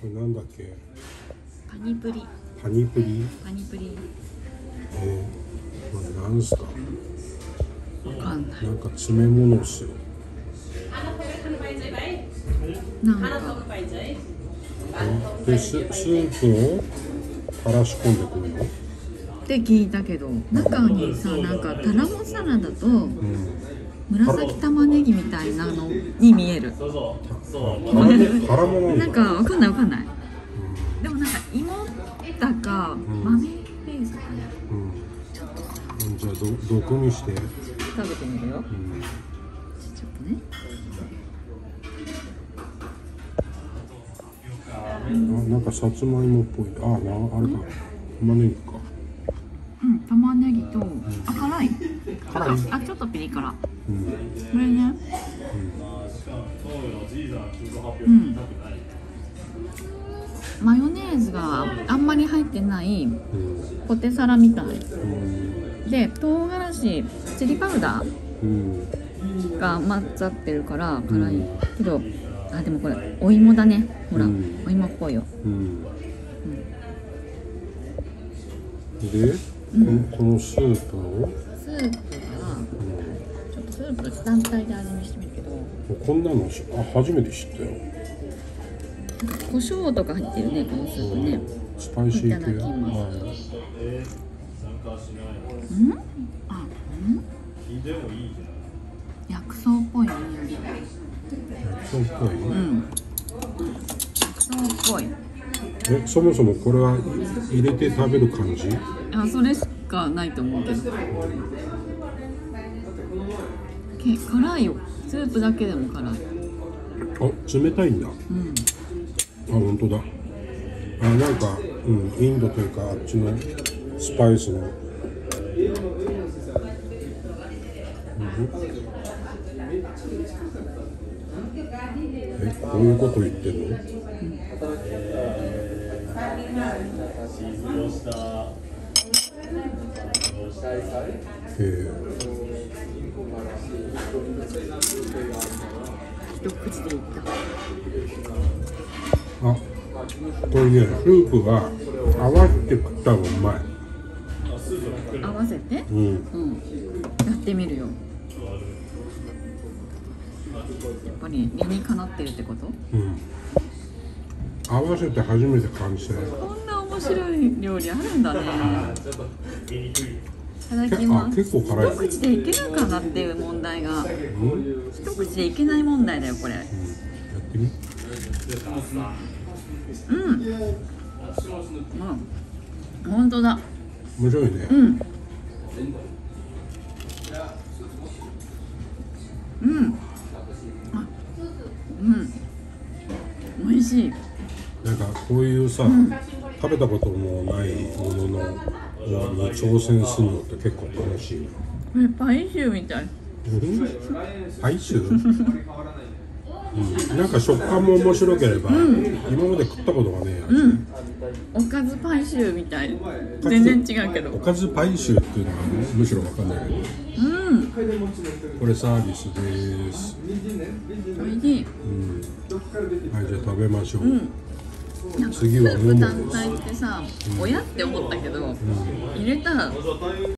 れなんだっけ？ パニプリ。 パニプリ？ パニプリ。 これなんすか？ わかんない。 なんか詰め物っすよ。 なんかでスープを垂らし込んでくるの？ って聞いたけど、中にさ、なんかタラモサラダと紫玉ねぎみたいなのに見える。 タラモなんかわかんないわかんない。でもなんか芋だか豆ベースかね。ちょっとさ、 じゃあ毒にして食べてみるよ。ちょっとね。 なんかさつまいもっぽい。あれか。玉ねぎか。 玉ねぎと、辛い。ちょっとピリ辛。これね。マヨネーズがあんまり入ってないポテサラみたい。で、唐辛子、チリパウダーが混ざってるから辛いけど、でもこれお芋だね。ほら、お芋っぽいよ。 で、このスープをちょっとスープ単体で味見してみるけど、 こんなの初めて知ったよ。 胡椒とか入ってるね、このスープね。 スパイシー系。 いただきます。薬草っぽいね。 薬草っぽい。 薬草っぽい。 そもそもこれは入れて食べる感じ？ それしかないと思うけど。辛いよ。スープだけでも辛い。 冷たいんだ。本当だ。なんか、インドというかあっちのスパイスの。こういうこと言ってんの？ 一口でいった。 これね、スープは合わせて食った方がうまい。 合わせて？やってみるよ。やっぱり理にかなってるってこと？ 合わせて初めて感じたよ。 こんな面白い料理あるんだね。いただきます。 結構辛い。 一口でいけるかなっていう問題が。一口でいけない問題だよこれ。やってみ。 本当だ。 面白いね。 美味しい。 なんかこういうさ、食べたこともないもののに挑戦するのって結構楽しい。 これパイシューみたい。 パイシュー？なんか食感も面白ければ、今まで食ったことがねえやつ。 おかずパイシューみたい。全然違うけど。 おかずパイシューっていうのはむしろ分かんないけど。これサービスです。 おいしい。 はい、じゃあ食べましょう。 次はスープ単体ってさ、親って思ったけど、入れたら